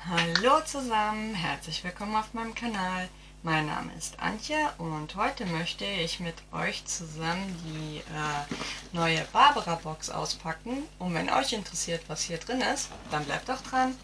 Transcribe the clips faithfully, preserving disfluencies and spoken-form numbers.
Hallo zusammen, herzlich willkommen auf meinem Kanal. Mein Name ist Antje und heute möchte ich mit euch zusammen die äh, neue Barbara Box auspacken. Und wenn euch interessiert, was hier drin ist, dann bleibt doch dran.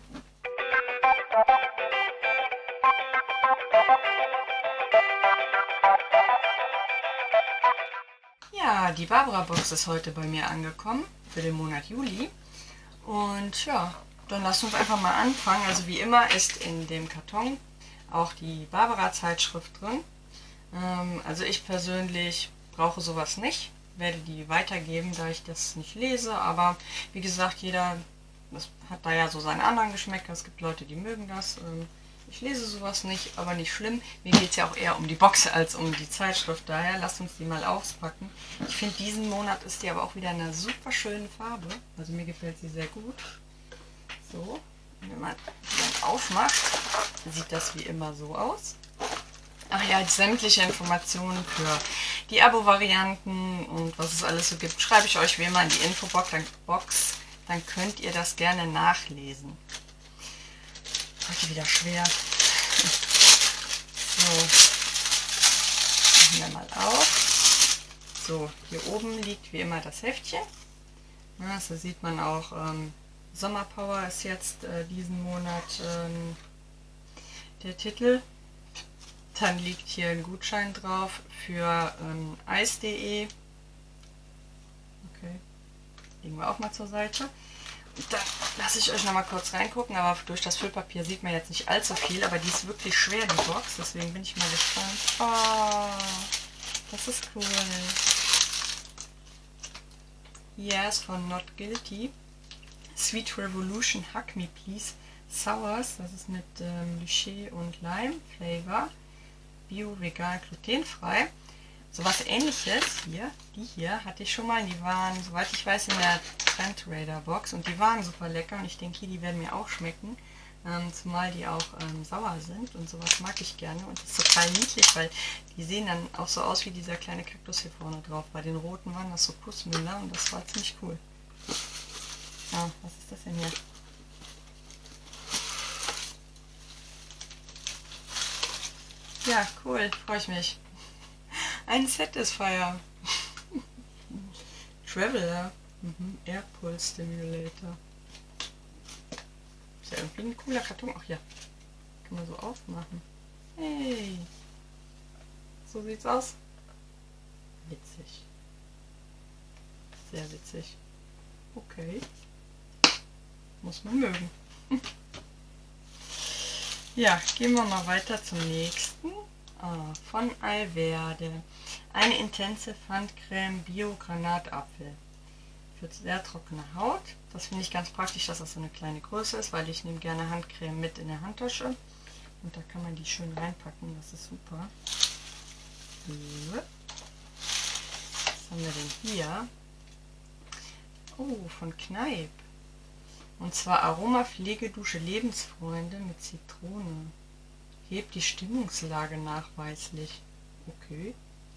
Ja, die Barbara Box ist heute bei mir angekommen für den Monat Juli. Und ja, dann lasst uns einfach mal anfangen. Also wie immer ist in dem Karton auch die Barbara-Zeitschrift drin. Ähm, also ich persönlich brauche sowas nicht, werde die weitergeben, da ich das nicht lese. Aber wie gesagt, jeder das hat da ja so seinen anderen Geschmäcker. Es gibt Leute, die mögen das. Ähm, ich lese sowas nicht, aber nicht schlimm. Mir geht es ja auch eher um die Box als um die Zeitschrift. Daher lasst uns die mal auspacken. Ich finde, diesen Monat ist die aber auch wieder eine super schöne Farbe. Also mir gefällt sie sehr gut. So, wenn man dann aufmacht, sieht das wie immer so aus. Ach ja, sämtliche Informationen für die Abo-Varianten und was es alles so gibt, schreibe ich euch wie immer in die Infobox. Dann könnt ihr das gerne nachlesen. Heute wieder schwer. So, machen wir mal auf. So, hier oben liegt wie immer das Heftchen. Ja, so sieht man auch, ähm, Sommerpower ist jetzt äh, diesen Monat ähm, der Titel. Dann liegt hier ein Gutschein drauf für ähm, eis punkt de. Okay, legen wir auch mal zur Seite. Und dann lasse ich euch noch mal kurz reingucken, aber durch das Füllpapier sieht man jetzt nicht allzu viel, aber die ist wirklich schwer, die Box, deswegen bin ich mal gespannt. Oh, das ist cool. Hier ist von Not Guilty. Sweet Revolution Hug Me Please Sours, das ist mit ähm, Lychee und Lime Flavor. Bio, vegan, glutenfrei. So was ähnliches hier, die hier hatte ich schon mal, die waren, soweit ich weiß, in der Trend Raider Box und die waren super lecker und ich denke, die werden mir auch schmecken, ähm, zumal die auch ähm, sauer sind und sowas mag ich gerne und das ist total niedlich, weil die sehen dann auch so aus wie dieser kleine Kaktus hier vorne drauf. Bei den roten waren das so Kussmünder und das war ziemlich cool. Ja, was ist das denn hier? Ja, cool, freue ich mich. Ein Satisfier. Traveler. Mhm. Air Pulse Stimulator. Ist ja irgendwie ein cooler Karton. Ach ja. Kann man so aufmachen. Hey. So sieht's aus. Witzig. Sehr witzig. Okay. Muss man mögen. Ja, gehen wir mal weiter zum nächsten. Ah, von Alverde. Eine Intensive Handcreme Bio Granatapfel. Für sehr trockene Haut. Das finde ich ganz praktisch, dass das so eine kleine Größe ist, weil ich nehme gerne Handcreme mit in der Handtasche. Und da kann man die schön reinpacken, das ist super. Was haben wir denn hier? Oh, von Kneipp. Und zwar Aroma Pflegedusche Lebensfreunde mit Zitrone. Hebt die Stimmungslage nachweislich. Okay.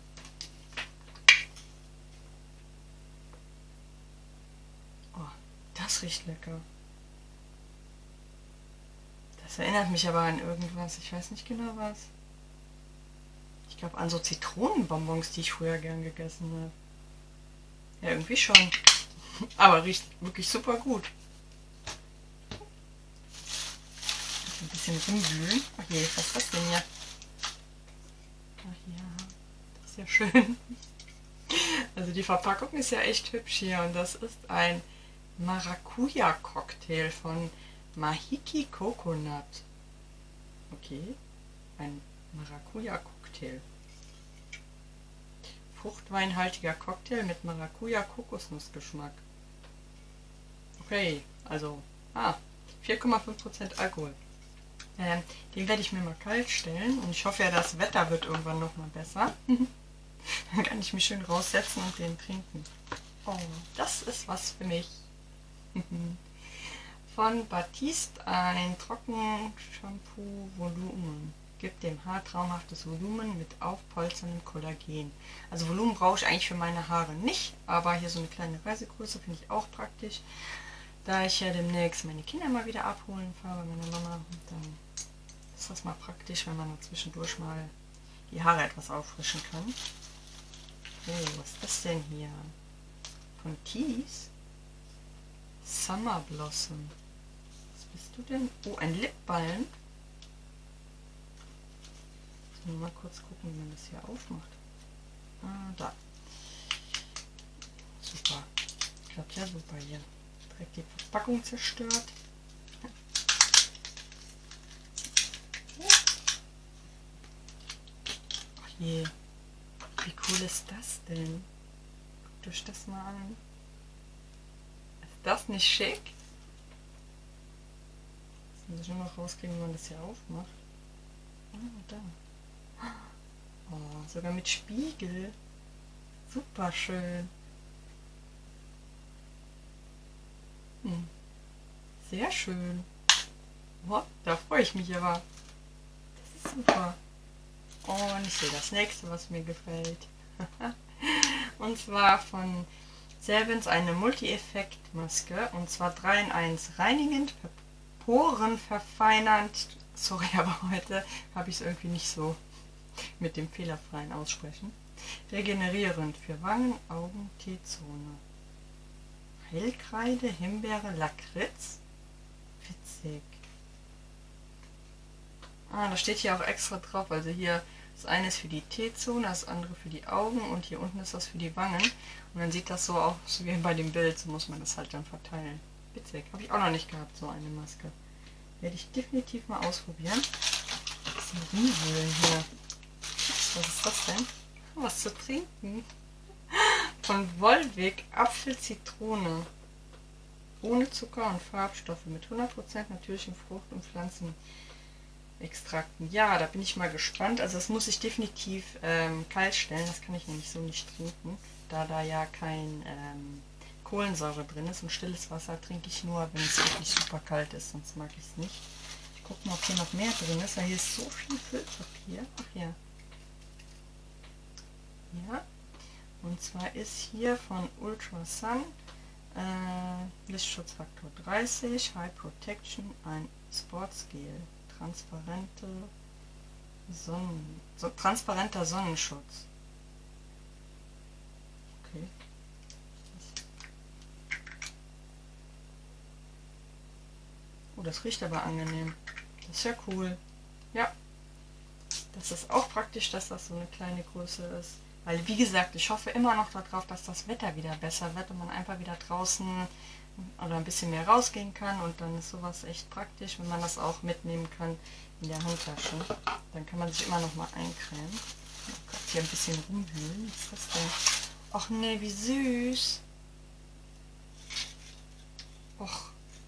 Oh, das riecht lecker. Das erinnert mich aber an irgendwas. Ich weiß nicht genau was. Ich glaube an so Zitronenbonbons, die ich früher gern gegessen habe. Ja, irgendwie schon. Aber riecht wirklich super gut. Ein bisschen rumwühlen. Ach je, was ist das denn hier? Ach ja, das ist ja schön. Also die Verpackung ist ja echt hübsch hier und das ist ein Maracuja-Cocktail von Mahiki Coconut. Okay, ein Maracuja-Cocktail. Fruchtweinhaltiger Cocktail mit Maracuja-Kokosnussgeschmack. Okay, also, ah, vier Komma fünf Prozent Alkohol. Ähm, den werde ich mir mal kalt stellen und ich hoffe ja, das Wetter wird irgendwann noch mal besser. Dann kann ich mich schön raussetzen und den trinken. Oh, das ist was für mich. Von Batiste ein Trockenshampoo Volumen. Gibt dem Haar traumhaftes Volumen mit aufpolsterndem Kollagen. Also Volumen brauche ich eigentlich für meine Haare nicht, aber hier so eine kleine Reisegröße finde ich auch praktisch. da ich ja demnächst meine Kinder mal wieder abholen fahre bei meiner Mama, dann ist das mal praktisch, wenn man zwischendurch mal die Haare etwas auffrischen kann. Oh, was ist das denn hier? Von Tease? Summer Blossom. Was bist du denn? Oh, ein Lipbalm. Ich muss mal kurz gucken, wie man das hier aufmacht. Ah, da. Super. Klappt ja super hier. Direkt die Verpackung zerstört. Ach je. Wie cool ist das denn? Guckt euch das mal an. Ist das nicht schick? Jetzt muss ich nur noch rauskriegen, wie man das hier aufmacht. Ah, da. Oh, sogar mit Spiegel. Super schön. Hm. Sehr schön. Oh, da freue ich mich aber. Das ist super. Und ich sehe das nächste, was mir gefällt. Und zwar von Selbens eine Multi-Effekt-Maske. Und zwar drei in eins. Reinigend, Poren verfeinernd. Sorry, aber heute habe ich es irgendwie nicht so mit dem fehlerfreien Aussprechen. Regenerierend für Wangen, Augen, T-Zone. Heilkreide, Himbeere, Lakritz. Witzig. Ah, da steht hier auch extra drauf. Also hier, das eine ist für die T-Zone, das andere für die Augen und hier unten ist das für die Wangen. Und dann sieht das so aus wie bei dem Bild, so muss man das halt dann verteilen. Witzig, habe ich auch noch nicht gehabt, so eine Maske. Werde ich definitiv mal ausprobieren. Das ist ein Riesenhöhlen hier. Was ist das denn? Was zu trinken. Von Volvic Apfel-Zitrone. Ohne Zucker und Farbstoffe mit hundert Prozent natürlichen Frucht- und Pflanzenextrakten. Ja, da bin ich mal gespannt. Also das muss ich definitiv ähm, kalt stellen. Das kann ich nämlich so nicht trinken, da da ja kein ähm, Kohlensäure drin ist. Und stilles Wasser trinke ich nur, wenn es wirklich super kalt ist. Sonst mag ich es nicht. Ich gucke mal, ob hier noch mehr drin ist. Weil hier ist so viel Füllpapier. Ach ja. Ja. Und zwar ist hier von Ultra Sun äh, Lichtschutzfaktor dreißig, High Protection, ein Sportsgel, transparente Sonnen, so, transparenter Sonnenschutz. Okay. Oh, das riecht aber angenehm. Das ist ja cool. Ja. Das ist auch praktisch, dass das so eine kleine Größe ist. Weil, wie gesagt, ich hoffe immer noch darauf, dass das Wetter wieder besser wird und man einfach wieder draußen oder ein bisschen mehr rausgehen kann. Und dann ist sowas echt praktisch, wenn man das auch mitnehmen kann in der Handtasche. Dann kann man sich immer noch mal eincremen. Oh Gott, hier ein bisschen rumwühlen. Was ist das denn? Ach nee, wie süß. Och.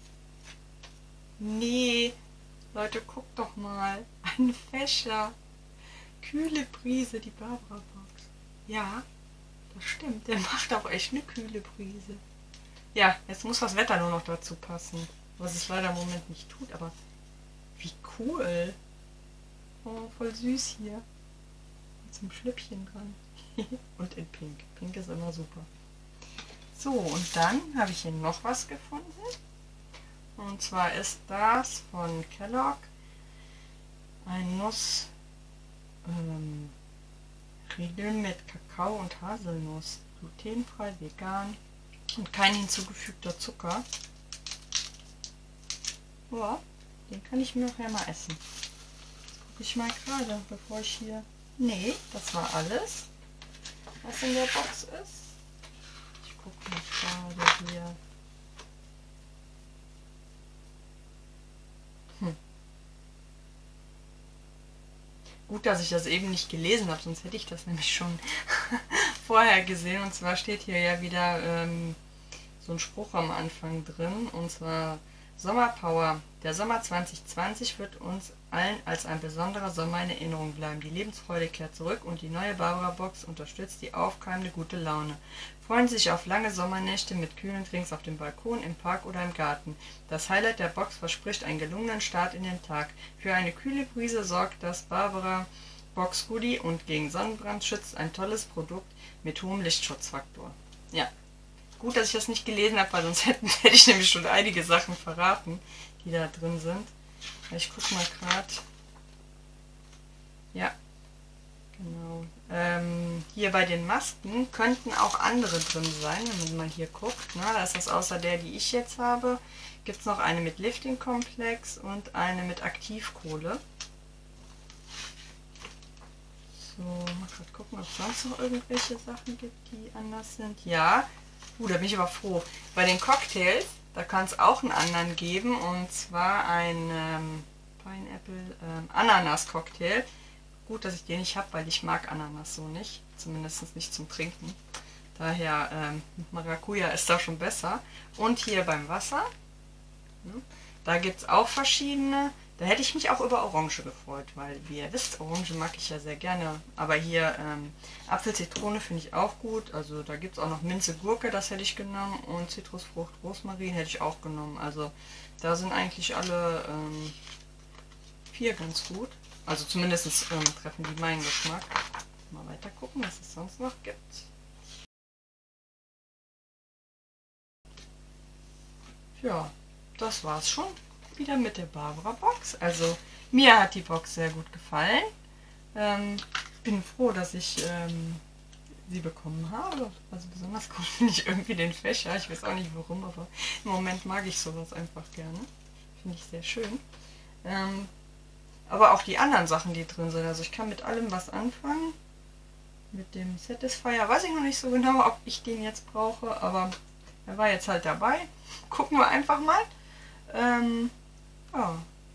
Nee. Leute, guckt doch mal. Ein Fächer. Kühle Brise, die Barbara-Box. Ja, das stimmt. Der macht auch echt eine kühle Brise. Ja, jetzt muss das Wetter nur noch dazu passen. Was es leider im Moment nicht tut, aber wie cool. Oh, voll süß hier. Mit so einem Schlüppchen dran. Und in Pink. Pink ist immer super. So, und dann habe ich hier noch was gefunden. Und zwar ist das von Kellogg ein Nuss ähm, Riegel mit Kakao und Haselnuss. Glutenfrei, vegan und kein hinzugefügter Zucker. Ja, den kann ich mir nachher mal essen. Jetzt gucke ich mal gerade, bevor ich hier... Nee, das war alles, was in der Box ist. Ich gucke mal gerade hier. Hm. Gut, dass ich das eben nicht gelesen habe, sonst hätte ich das nämlich schon vorher gesehen. Und zwar steht hier ja wieder ähm, so ein Spruch am Anfang drin. Und zwar Sommerpower. Der Sommer zwanzig zwanzig wird uns allen als ein besonderer Sommer in Erinnerung bleiben. Die Lebensfreude kehrt zurück und die neue Barbara-Box unterstützt die aufkeimende gute Laune. Freuen Sie sich auf lange Sommernächte mit kühlen Drinks auf dem Balkon, im Park oder im Garten. Das Highlight der Box verspricht einen gelungenen Start in den Tag. Für eine kühle Brise sorgt das Barbara-Box Hoodie und gegen Sonnenbrand schützt ein tolles Produkt mit hohem Lichtschutzfaktor. Ja, Gut, dass ich das nicht gelesen habe, weil sonst hätten, hätte ich nämlich schon einige Sachen verraten, die da drin sind. Ich gucke mal gerade. Ja, genau. Ähm, hier bei den Masken könnten auch andere drin sein, wenn man mal hier guckt. Na, da ist das außer der, die ich jetzt habe. Gibt es noch eine mit Lifting-Komplex und eine mit Aktivkohle. So, mal gerade gucken, ob es sonst noch irgendwelche Sachen gibt, die anders sind. Ja, uh, da bin ich aber froh. Bei den Cocktails, da kann es auch einen anderen geben, und zwar ein ähm, Pineapple ähm, Ananas-Cocktail. Gut, dass ich den nicht habe, weil ich mag Ananas so nicht. Zumindest nicht zum Trinken. Daher ähm, Maracuja ist da schon besser. Und hier beim Wasser, ne, da gibt es auch verschiedene. Da hätte ich mich auch über Orange gefreut, weil, wie ihr wisst, Orange mag ich ja sehr gerne. Aber hier ähm, Apfel-Zitrone finde ich auch gut. Also da gibt es auch noch Minze-Gurke, das hätte ich genommen. Und Zitrusfrucht, Rosmarin hätte ich auch genommen. Also da sind eigentlich alle ähm, vier ganz gut. Also zumindest ähm, treffen die meinen Geschmack. Mal weiter gucken, was es sonst noch gibt. Ja, das war's schon wieder mit der Barbara Box. Also mir hat die Box sehr gut gefallen. Ähm, bin froh, dass ich ähm, sie bekommen habe. Also besonders gut finde ich irgendwie den Fächer. Ich weiß auch nicht warum, aber im Moment mag ich sowas einfach gerne. Finde ich sehr schön. Ähm, aber auch die anderen Sachen, die drin sind. Also ich kann mit allem was anfangen. Mit dem Satisfier weiß ich noch nicht so genau, ob ich den jetzt brauche, aber er war jetzt halt dabei. Gucken wir einfach mal. Ähm, ja.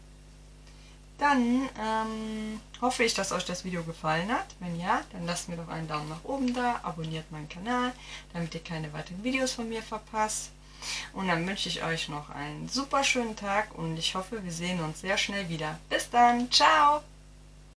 Dann ähm, hoffe ich, dass euch das Video gefallen hat. Wenn ja, dann lasst mir doch einen Daumen nach oben da, abonniert meinen Kanal, damit ihr keine weiteren Videos von mir verpasst. Und dann wünsche ich euch noch einen super schönen Tag und ich hoffe, wir sehen uns sehr schnell wieder. Bis dann, ciao!